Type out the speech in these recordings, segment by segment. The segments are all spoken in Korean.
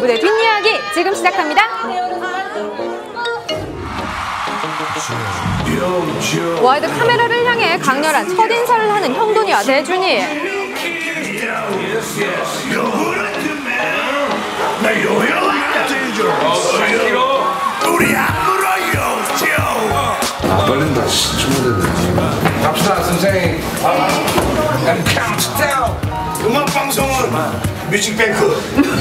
무대 뒷이야기 지금 시작합니다. 와이드 카메라를 향해 강렬한 첫인사를 하는 형돈이와 대준이. 떨린다. 충분했네. 갑시다 선생님. 음악 방송은 뮤직뱅크.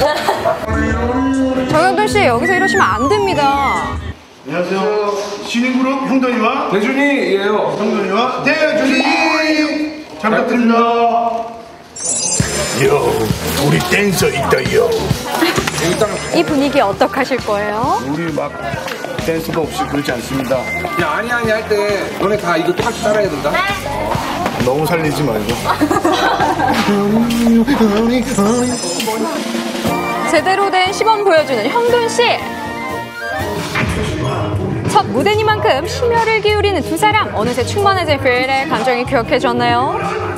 정현돈 씨 여기서 이러시면 안 됩니다. 안녕하세요. 신인그룹 형돈이와 대준이예요. 형돈이와 대준이. 잘 부탁드립니다. 요, 우리 댄서 있다요. 이 분위기 어떡하실 거예요? 우리 막 댄서도 없이 그렇지 않습니다. 야 아니 할 때 너네 다 이거 똑같이 따라해야 된다. 너무 살리지 말고. 제대로 된 시범 보여주는 형돈 씨. 첫 무대니만큼 심혈을 기울이는 두 사람. 어느새 충만해진 필의 감정이 기억해졌나요?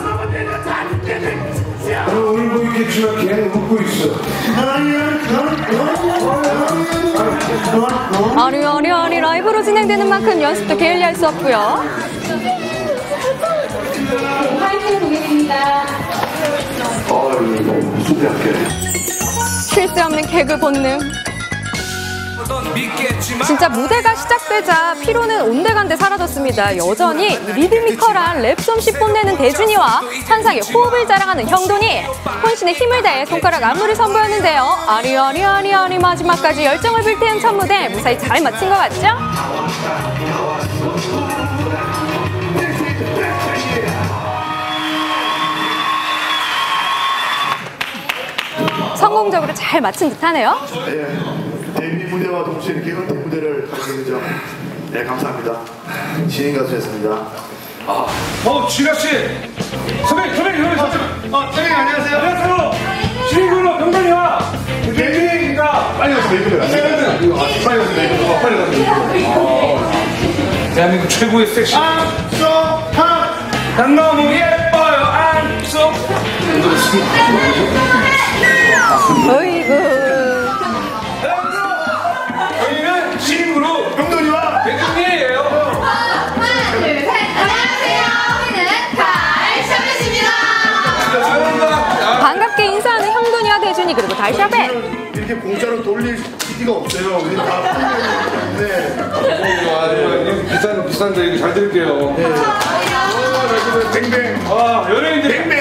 오늘 보이겠지만 걔는 웃고 있어. 아니 라이브로 진행되는 만큼 연습도 게을리할 수 없고요. 쉴 새 없는 개그 본능. 진짜 무대가 시작되자 피로는 온데간데 사라졌습니다. 여전히 리드미컬한 랩 솜씨 뽐내는 대준이와 환상의 호흡을 자랑하는 형돈이 혼신의 힘을 다해 손가락 안무를 선보였는데요. 아리 마지막까지 열정을 불태운 첫 무대 무사히 잘 마친 것 같죠? 성공적으로 잘 마친 듯하네요. 데뷔 무대와 동시에 이렇게 은퇴 무대를 하게 된 점, 네 감사합니다. 신인 가수였습니다. 쥐라씨. 선배님 잠시만. 선생님 안녕하세요. 안녕하세요. 신인그룹 형돈이와 대준이입니다. 빨리 가서 메이크업 빨리 가서 메이크업. 대한민국 최고의 섹시. 안소파. 난 너무 예뻐요. 안소. 어이구. 저희는 신인그룹 형돈이와 대준이에요. 하나, 둘, 셋. 안녕하세요. 우리는 달샤벳입니다. 반갑게 인사하는 형돈이와 대준이 그리고 달샤벳. 이렇게 공짜로 돌릴 PD가 없어요. 우리 다 네. 비싼데 이거 잘 드릴게요. 뱅뱅. 연예인들